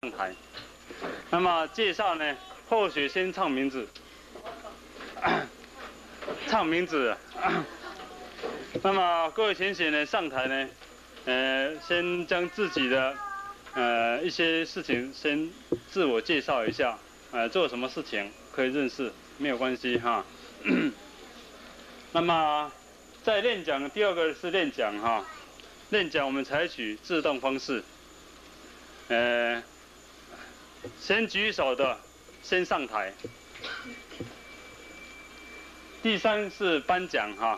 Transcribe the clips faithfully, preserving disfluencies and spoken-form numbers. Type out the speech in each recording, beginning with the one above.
上台。那么介绍呢，后学先唱名字，唱名字。那么各位前学呢上台呢，呃，先将自己的呃一些事情先自我介绍一下，呃，做什么事情可以认识，没有关系哈。那么在练讲，第二个是练讲哈，练讲我们采取自动方式，呃，先举手的先上台。第三是颁奖哈，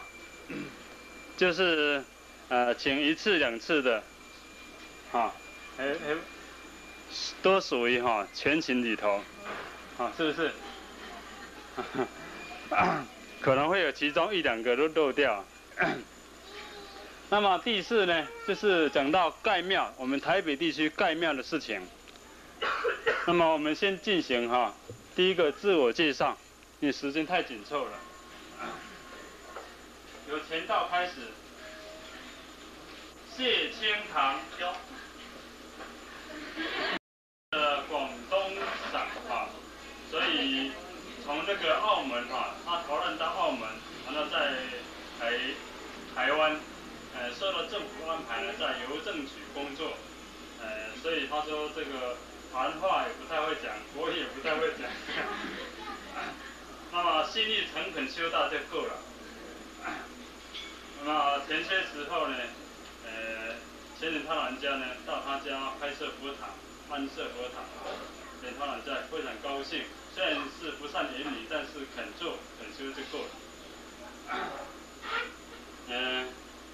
就是呃请一次两次的，哈，哎哎，都属于哈全勤里头，啊是不是？可能会有其中一两个都漏掉。那么第四呢，就是讲到盖庙，我们台北地区盖庙的事情。那么我们先进行哈，第一个自我介绍，因为时间太紧凑了。由前道开始，谢清堂，呃，广东省哈，所以从那个澳门哈，他逃难到澳门，然后在台台湾，呃，受到政府安排呢，在邮政局工作，呃，所以他说这个谈话也不太会讲，国语也不太会讲，那么心意诚恳修道就够了。那么前些时候呢，呃，前人他老人家呢到他家开设佛堂，安设佛堂，前他老人家非常高兴，虽然是不善言语，但是肯做肯修就够了。嗯、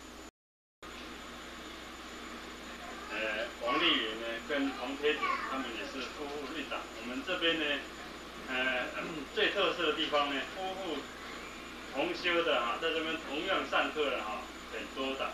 呃，呃，王丽云呢跟黄天典他们也是夫妇一档，我们这边呢，呃，最特色的地方呢，夫妇同修的哈，在这边同样上课的哈，很多的。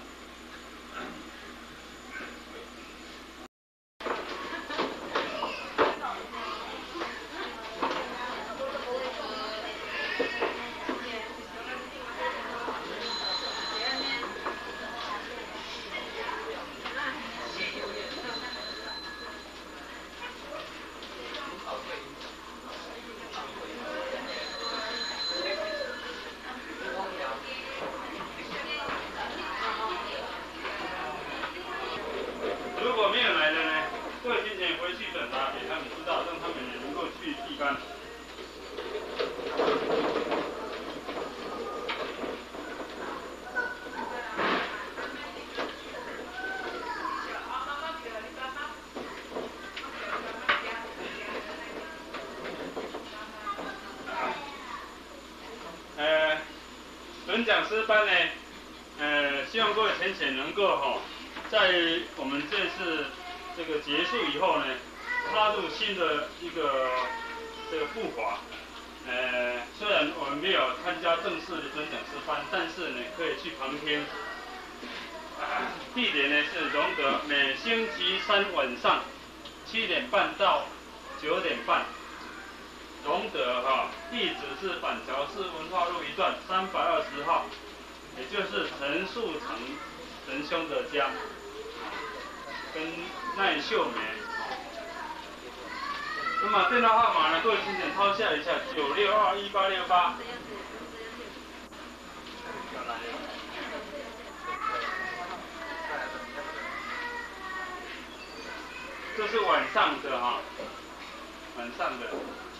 如果没有来的呢，各位先前回去转达给他们知道，让他们也能够去地干。呃，准讲师班呢，呃，希望各位前贤能够哈。在我们这次这个结束以后呢，踏入新的一个这个步伐。呃，虽然我们没有参加正式的准讲师班，但是呢，可以去旁听。啊、地点呢是荣德，每星期三晚上七点半到九点半。荣德哈，地址是板桥市文化路一段三百二十号，也就是陈树成仁兄的家。跟赖秀梅，那么电话号码呢？各位请请抄下一下，九六二一八六八。这是晚上的哈，晚上的。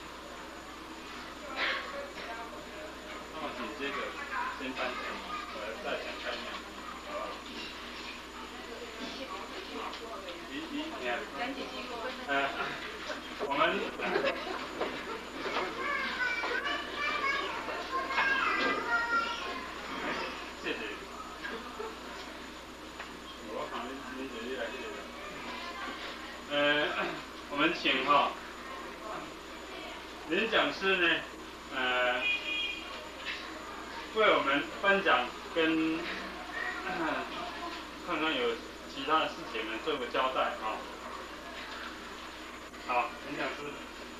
那么紧接着先颁奖，我来再讲概念，好吧？一一你看，呃，我们谢谢。我好像您姐姐来这里了。呃，我们请哈，林讲师呢，呃，为我们颁奖跟、呃、看看有其他的事情呢做个交代啊。好，林讲师。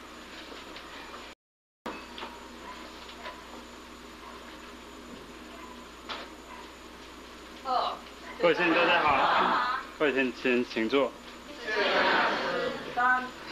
哦。各位先生大家好，各位先先请坐。三。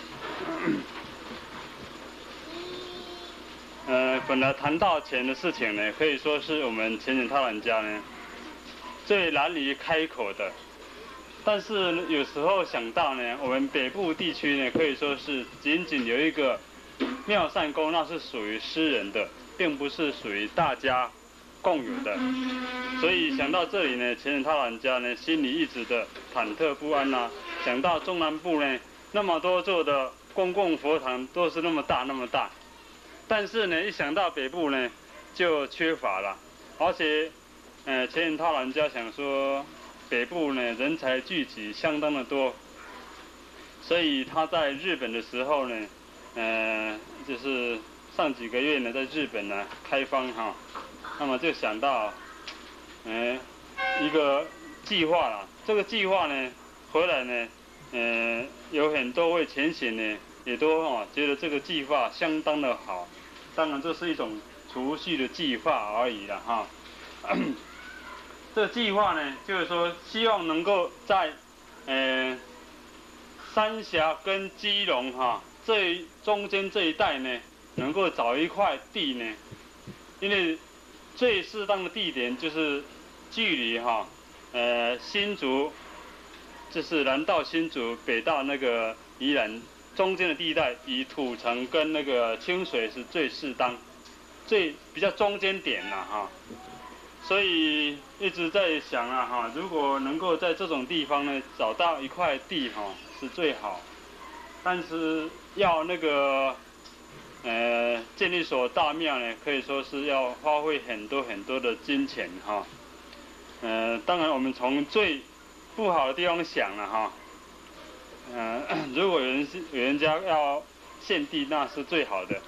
呃，本来谈到钱的事情呢，可以说是我们前人他人家呢最难于开口的。但是呢有时候想到呢，我们北部地区呢，可以说是仅仅有一个妙善宫，那是属于私人的，并不是属于大家共有的。所以想到这里呢，前人他人家呢，心里一直的忐忑不安啊。想到中南部呢，那么多座的公共佛堂都是那么大那么大。但是呢，一想到北部呢，就缺乏了，而且，呃，前人他人家想说，北部呢人才聚集相当的多，所以他在日本的时候呢，呃，就是上几个月呢，在日本呢开荒哈，那么就想到，呃，一个计划了。这个计划呢，回来呢，呃，有很多位前贤呢。也都哦觉得这个计划相当的好，当然这是一种储蓄的计划而已了哈。这个计划呢，就是说希望能够在呃三峡跟基隆哈这中间这一带呢，能够找一块地呢，因为最适当的地点就是距离哈呃新竹，就是南到新竹，北到那个宜兰。中间的地带以土城跟那个清水是最适当，最比较中间点了哈，所以一直在想啊哈，如果能够在这种地方呢找到一块地哈是最好，但是要那个呃建立所大庙呢，可以说是要花费很多很多的金钱哈，呃当然我们从最不好的地方想了哈。嗯、呃，如果有人有人家要献地，那是最好的，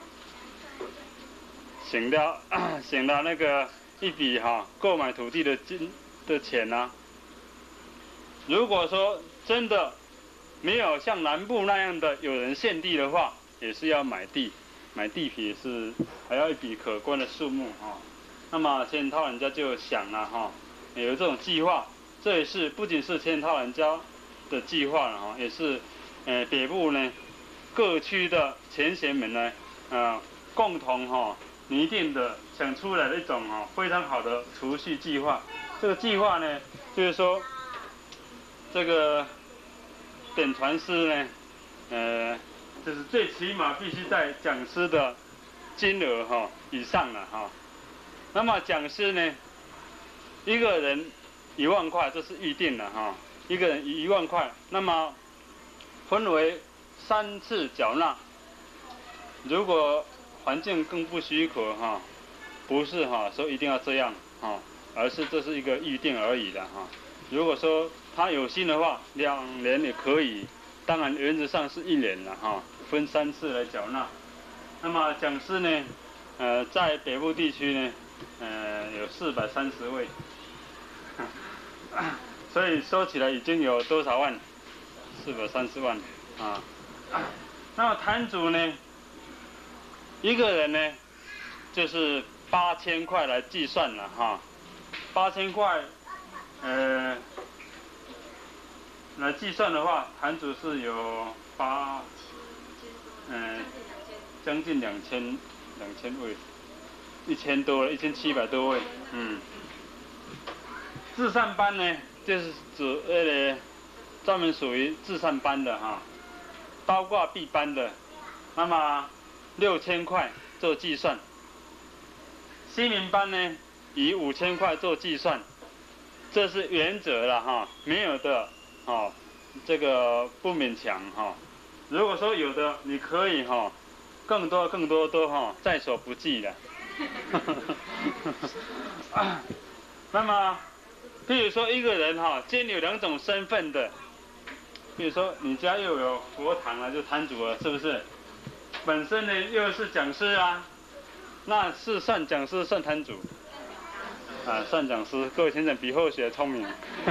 省掉省了那个一笔哈购买土地的金的钱啊。如果说真的没有像南部那样的有人献地的话，也是要买地，买地皮也是还要一笔可观的数目哈。那么千套人家就想了哈，有这种计划，这也是不仅是千套人家的计划了哈，也是，呃北部呢各区的前贤们呢，呃共同哈拟定的想出来的一种哈非常好的储蓄计划。这个计划呢，就是说，这个点传师呢，呃，就是最起码必须在讲师的金额哈以上了哈。那么讲师呢，一个人一万块，这是预定的哈。一个人一万块，那么分为三次缴纳。如果环境更不许可哈，不是哈说一定要这样哈，而是这是一个预定而已的哈。如果说他有心的话，两年也可以，当然原则上是一年了哈，分三次来缴纳。那么讲师呢，呃，在北部地区呢，呃，有四百三十位。所以说起来已经有多少万？四百三十万啊。那么坛主呢，一个人呢，就是八千块来计算了哈。八千块，呃，来计算的话，坛主是有八，嗯、呃，将近两千两千位，一千多了，一千七百多位，嗯。至善班呢？就是指呃、那个、专门属于至善班的哈，包括闭班的，那么六千块做计算。西民班呢，以五千块做计算，这是原则了哈，没有的哦，这个不勉强哈。如果说有的，你可以哈，更多更多都哈在所不计的。那么。譬如说一个人哈，兼有两种身份的，比如说你家又有佛堂了，就坛主了，是不是？本身呢又是讲师啊，那是算讲师算坛主，啊算讲师，各位先生比后学聪明。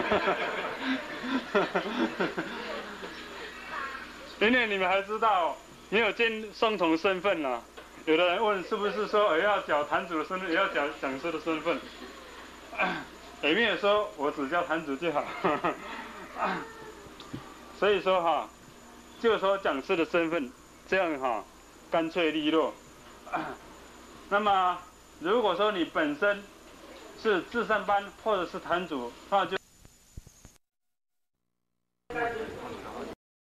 因为你们还知道，你有兼双重身份呢、啊。有的人问是不是说也要缴坛主的身份，也要缴讲师的身份？也没有说我只叫坛主就好，所以说哈，就说讲师的身份这样哈、哦，干脆利落。那么如果说你本身是自善班或者是坛主，那就。